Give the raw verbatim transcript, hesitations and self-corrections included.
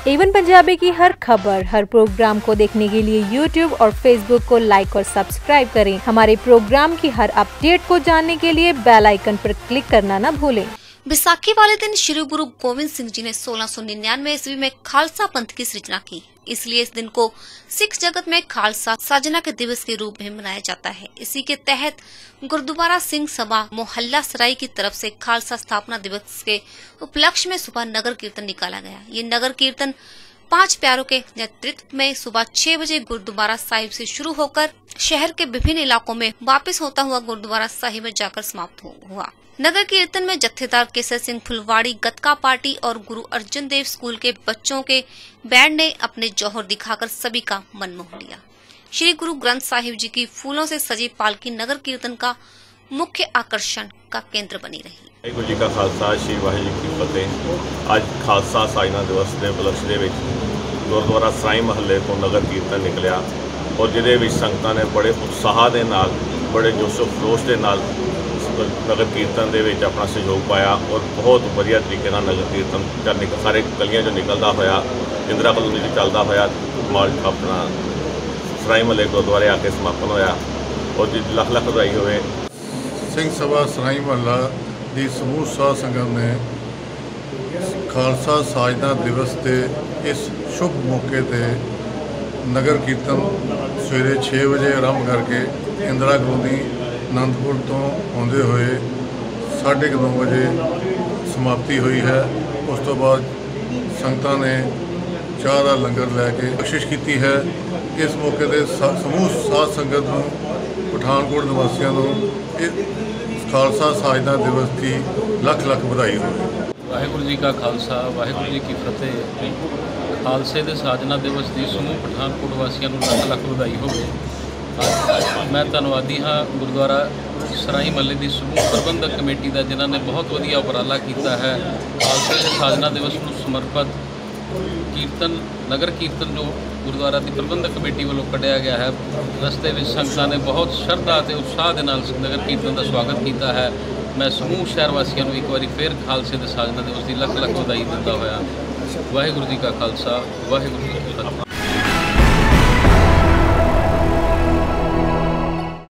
Avon Punjabi की हर खबर, हर programme को देखने के लिए यूट्यूब और फेसबुक को लाइक और सब्सक्राइब करें। हमारे प्रोग्राम की हर अपडेट को जानने के लिए बेल आइकन पर क्लिक करना न भूलें। बैसाखी वाले दिन श्री गुरु गोविंद सिंह जी ने सोलह सौ निन्यानवे ईस्वी में खालसा पंथ की सृजना की। इसलिए इस दिन को सिख जगत में खालसा साजना के दिवस के रूप में मनाया जाता है। इसी के तहत गुरुद्वारा सिंह सभा मोहल्ला सराय की तरफ से खालसा स्थापना दिवस के उपलक्ष्य में सुबह नगर कीर्तन निकाला गया। ये नगर कीर्तन पांच प्यारों के नेतृत्व में सुबह छह बजे गुरुद्वारा साहिब से शुरू होकर शहर के विभिन्न इलाकों में वापस होता हुआ गुरुद्वारा साहिब में जाकर समाप्त हुआ। नगर कीर्तन में जत्थेदार केसर सिंह फुलवाड़ी गतका पार्टी और गुरु अर्जन देव स्कूल के बच्चों के बैंड ने अपने जौहर दिखाकर सभी का मन मोह लिया। श्री गुरु ग्रंथ साहिब जी की फूलों से सजी पालकी नगर कीर्तन का मुख्य आकर्षण का केंद्र बनी रही। वाहिगुरू जी का खालसा श्री वाहिगुरू जी की फतेह। आज खालसा साजना दिवस के उपलक्ष्य दे विच गुरुद्वारा सराय महल्ले तो नगर कीर्तन निकलिया और जिहदे विच संगतां ने बड़े उत्साह दे नाल बड़े जोशो खरोश दे नाल नगर कीर्तन दे विच अपना सहयोग पाया और बहुत वधिया तरीके नाल नगर कीर्तन चल सारे गलियां चों निकलदा होया इंदिरा कॉलोनी च चलदा होया माल अपना सराय महल्ले गुरुद्वारे आके समापन होया और जी लख लख बधाई होवे। सिंह सभा सराय महल्ला दी समूह साध संगत ने खालसा साजना दिवस के इस शुभ मौके पर नगर कीर्तन सवेरे छे बजे आरंभ करके इंदिरा कॉलोनी आनंदपुर तो आते हुए साढ़े नौ बजे समाप्ति हुई है। उस तो बाद संगतां ने चाह का लंगर लैके कोशिश की है। इस मौके पर समूह साध संगत को पठानकोट निवासियों को खालसा साजना दिवस की लख लख बधाई हो। वाहिगुरू जी का खालसा वाहिगुरू जी की फतेह। खालसे के साजना दिवस की समूह पठानकोट वासियों को लख लख बधाई हो। मैं धन्नवादी हाँ गुरुद्वारा सराय महल्ले की समूह प्रबंधक कमेटी का जिन्होंने बहुत वधिया उपराला किया है। खालसे के साजना दिवस को समर्पित कीर्तन नगर कीर्तन जो गुरुद्वारा की प्रबंधक कमेटी वालों कढ़िया गया है। रस्ते में संगतां ने बहुत श्रद्धा और उत्साह के नाल नगर कीर्तन का स्वागत किया है। मैं समूह शहर वासियों को एक बार फिर खालसे के साजना दिवस की लख लख बधाई दिता होया। वाहिगुरू जी का खालसा वाहिगुरू जी की फतेह।